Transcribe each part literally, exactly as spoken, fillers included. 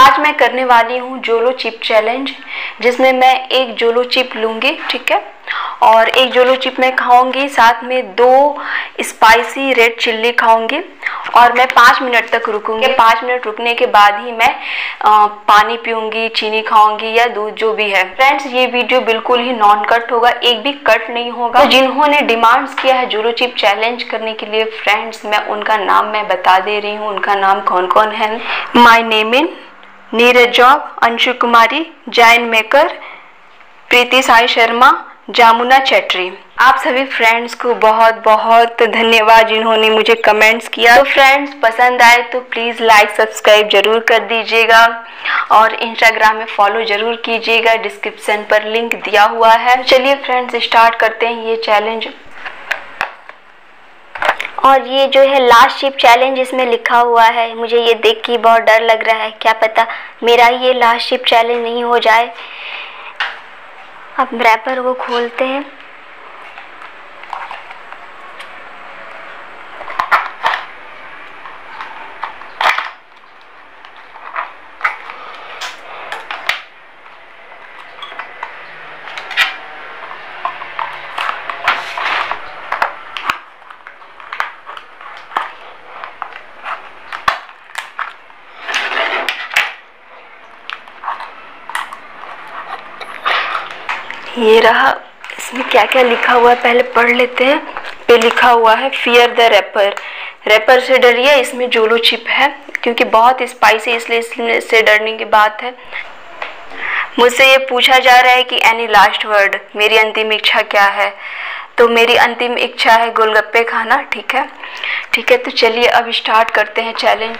आज मैं करने वाली हूँ जोलो चिप चैलेंज, जिसमें मैं एक जोलो चिप लूँगी, ठीक है, और एक जोलो चिप मैं खाऊंगी, साथ में दो स्पाइसी रेड चिल्ली खाऊंगी और मैं पाँच मिनट तक रुकूंगी। पाँच मिनट रुकने के बाद ही मैं आ, पानी पीऊंगी, चीनी खाऊंगी या दूध, जो भी है। फ्रेंड्स, ये वीडियो बिल्कुल ही नॉन कट होगा, एक भी कट नहीं होगा। तो जिन्होंने डिमांड्स किया है जोलो चिप चैलेंज करने के लिए, फ्रेंड्स मैं उनका नाम मैं बता दे रही हूँ। उनका नाम कौन कौन है? माय नेम इन नीरज जॉब, अंशु कुमारी, जैन मेकर, प्रीति साई शर्मा, जामुना चैटरी। आप सभी फ्रेंड्स को बहुत बहुत धन्यवाद जिन्होंने मुझे कमेंट्स किया। तो फ्रेंड्स, पसंद आए तो प्लीज़ लाइक सब्सक्राइब जरूर कर दीजिएगा और इंस्टाग्राम में फॉलो जरूर कीजिएगा, डिस्क्रिप्शन पर लिंक दिया हुआ है। चलिए फ्रेंड्स, स्टार्ट करते हैं ये चैलेंज। और ये जो है लास्ट चिप चैलेंज इसमें लिखा हुआ है। मुझे ये देख के बहुत डर लग रहा है, क्या पता मेरा ये लास्ट चिप चैलेंज नहीं हो जाए। अब रैपर को खोलते हैं। ये रहा, इसमें क्या क्या लिखा हुआ है पहले पढ़ लेते हैं। पे लिखा हुआ है फियर द रैपर, रैपर से डरिए। इसमें जोलो चिप है क्योंकि बहुत स्पाइसी, इसलिए इससे डरने की बात है। मुझसे ये पूछा जा रहा है कि एनी लास्ट वर्ड, मेरी अंतिम इच्छा क्या है? तो मेरी अंतिम इच्छा है गोलगप्पे खाना, ठीक है ठीक है। तो चलिए अब स्टार्ट करते हैं चैलेंज।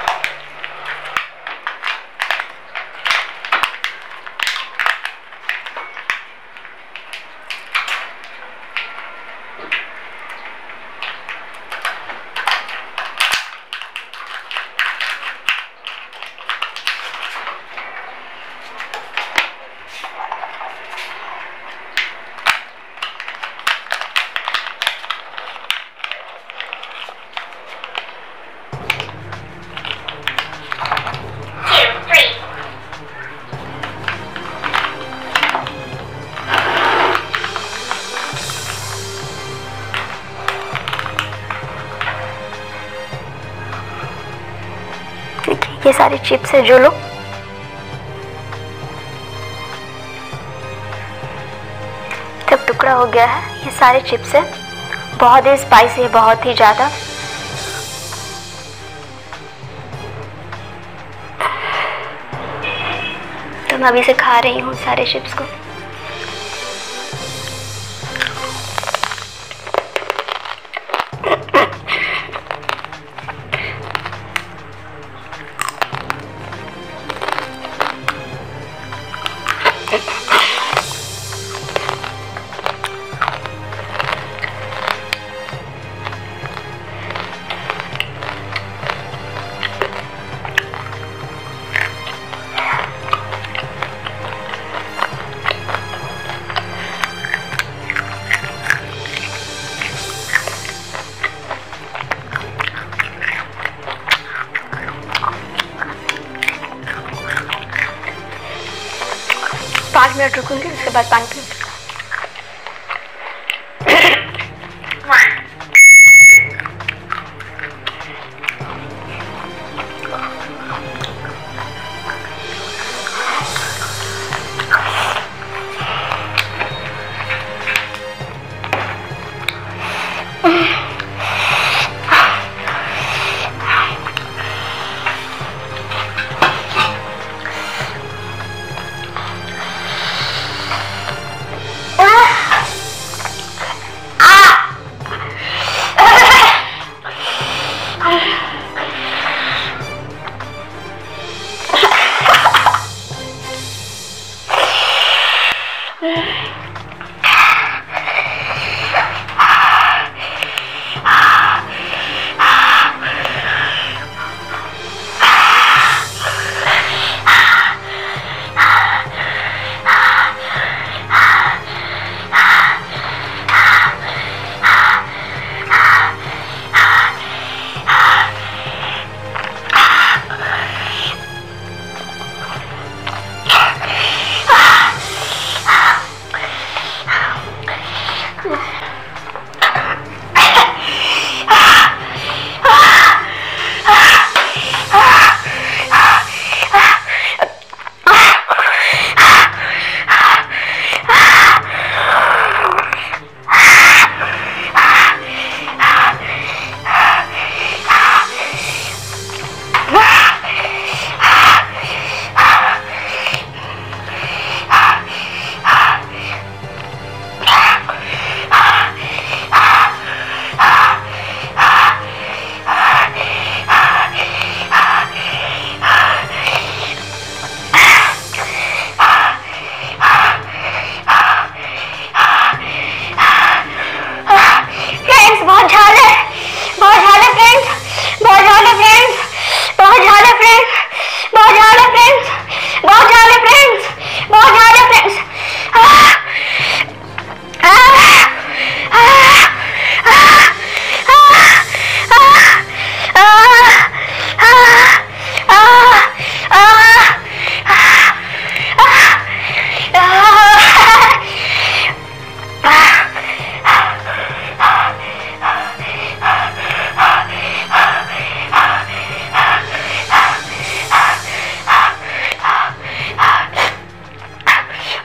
ये सारी चिप्स है जोलो। तब टुकड़ा हो गया है। ये सारे चिप्स है, बहुत ही स्पाइसी है, बहुत ही ज़्यादा। तो मैं अभी से खा रही हूँ सारे चिप्स को। पाँच मिनट रुकूंगी, उसके बाद पानी पीऊंगी।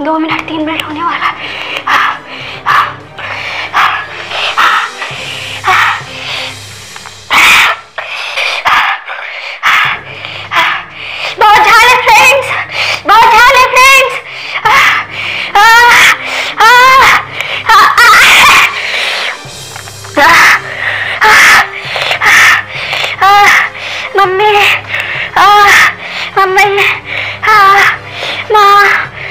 दो मिनट तीन मिनट होने वाला है। बहुत झाल है फ्रेंड्स, बहुत झाल है फ्रेंड्स। मम्मी, मम्मी, माँ,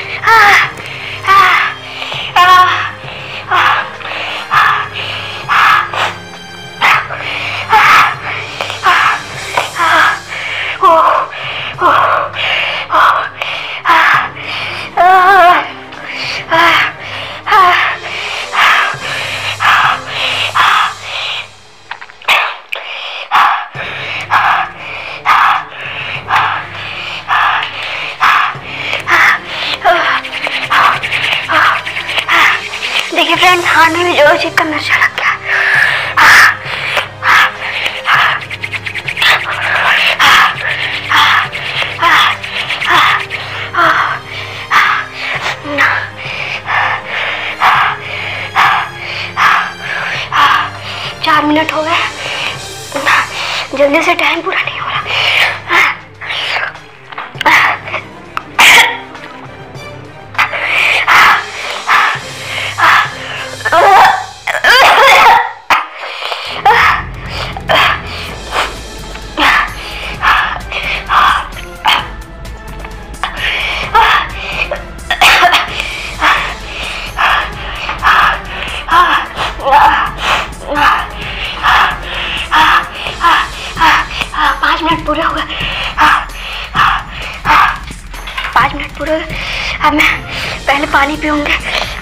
देखिए फ्रेंड्स, हाथ में भी जोर चिप का नशा लग गया। चार मिनट हो गए, जल्दी से टाइम पूरा नहीं हो रहा। पाँच मिनट पूरे हो गए, पाँच मिनट पूरे हो गए। अब मैं पहले पानी पीऊंगी।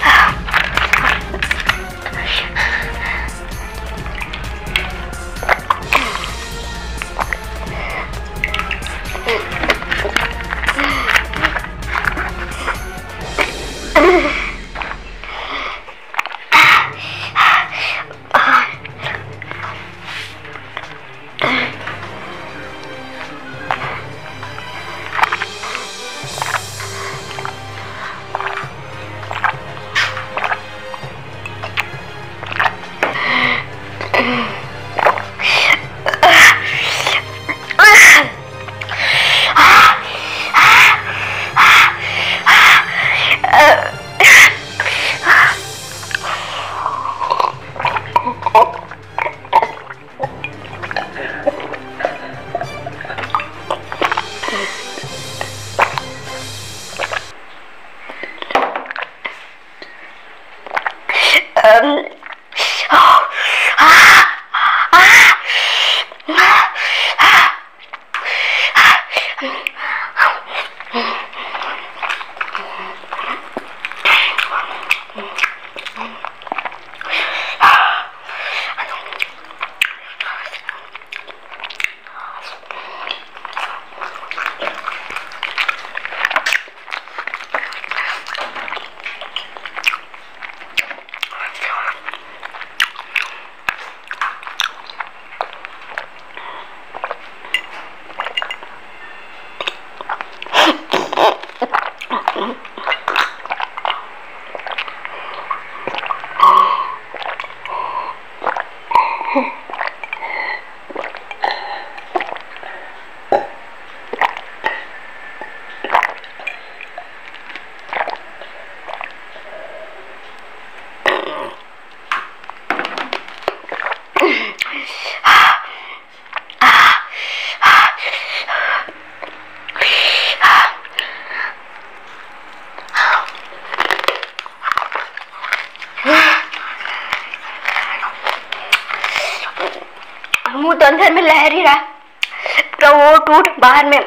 मुंह तो अंदर में लहर ही रहा, पूरा वो टूट बाहर में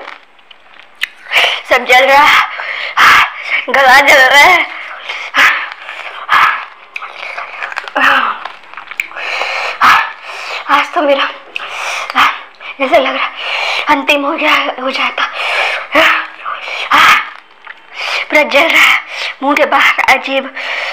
सब जल रहा है, गला जल रहा है। आज तो मेरा ऐसा लग रहा है अंतिम हो गया हो जाता, पूरा जल रहा है मुंह के बाहर, अजीब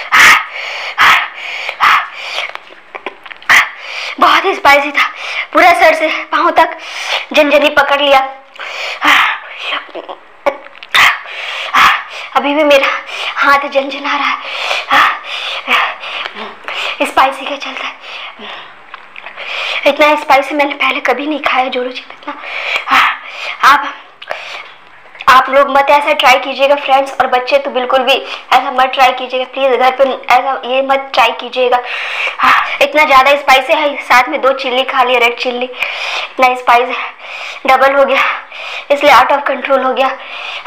बहुत ही स्पाइसी था, पूरा सर से पांव तक झनझनी पकड़ लिया। अभी भी मेरा हाथ झंझना रहा है, स्पाइसी के चलता है। इतना स्पाइसी मैंने पहले कभी नहीं खाया जोलो चिप इतना। आप आप लोग मत ऐसा ट्राई कीजिएगा फ्रेंड्स, और बच्चे तो बिल्कुल भी ऐसा मत ट्राई कीजिएगा प्लीज़, घर पे ऐसा ये मत ट्राई कीजिएगा। इतना ज़्यादा स्पाइसी है, साथ में दो चिल्ली खा लिया, रेड चिल्ली, इतना स्पाइस डबल हो गया, इसलिए आउट ऑफ कंट्रोल हो गया।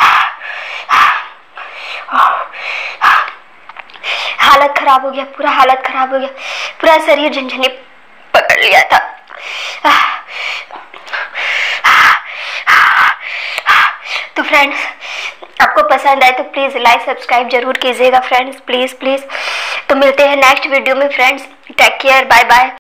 हालत खराब हो गया, पूरा हालत खराब हो गया, पूरा शरीर झंझनी पकड़ लिया था। तो फ्रेंड्स आपको पसंद आए तो प्लीज़ लाइक सब्सक्राइब जरूर कीजिएगा फ्रेंड्स, प्लीज़ प्लीज़। तो मिलते हैं नेक्स्ट वीडियो में friends, take care, bye bye.